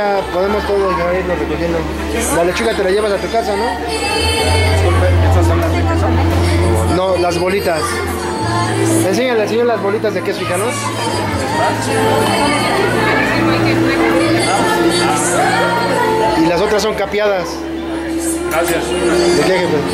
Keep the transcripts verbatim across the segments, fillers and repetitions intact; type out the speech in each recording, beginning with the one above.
ya podemos todos ya irnos recogiendo. La lechuga te la llevas a tu casa, ¿no? Disculpe, ¿estas son las de queso? No, las bolitas. Enséñale al señor las bolitas de queso, fíjanos. Y las otras son capeadas. Gracias. ¿De qué, jefe?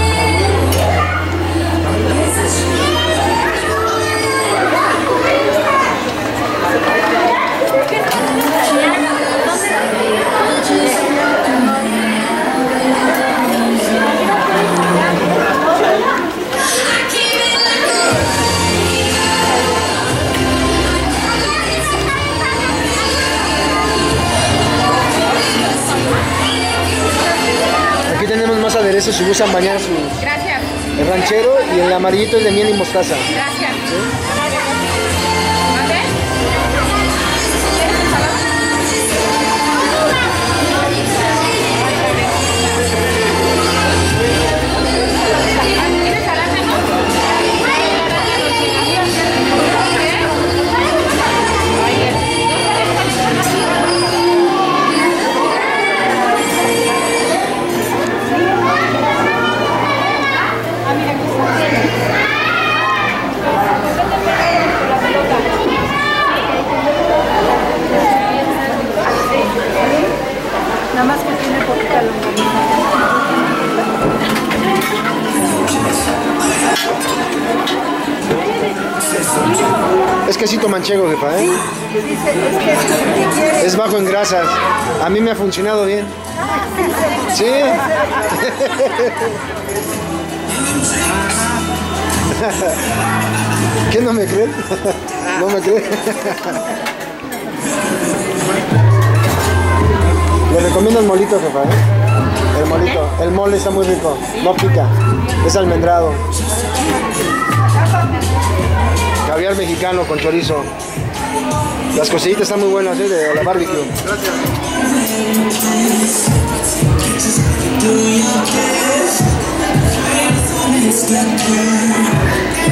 Aquí tenemos más aderezos si gustan bañar su Gracias. el ranchero, y el amarillito es de miel y mostaza. Gracias. ¿Sí? ¿Mande? ¿Quieres ensalada? ¿Quieres ensalada, no? Nada más que tiene poquita longaniza. Es quesito manchego, jefa, ¿eh? Es bajo en grasas. A mí me ha funcionado bien. ¿Sí? ¿Qué, no me creen? ¿No me creen? Le recomiendo el molito, jefa, ¿eh? El molito. El mole está muy rico. No pica. Es almendrado. Caviar mexicano con chorizo. Las costillitas están muy buenas, ¿eh? De la barbecue. Gracias.